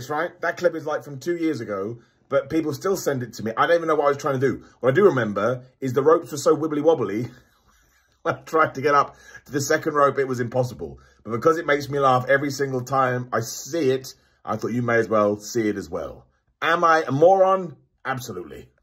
hilarious, right? That clip is like from 2 years ago, but people still send it to me. I don't even know what I was trying to do. What I do remember is the ropes were so wibbly wobbly. When I tried to get up to the second rope, it was impossible. But because it makes me laugh every single time I see it, I thought you may as well see it as well. Am I a moron? Absolutely.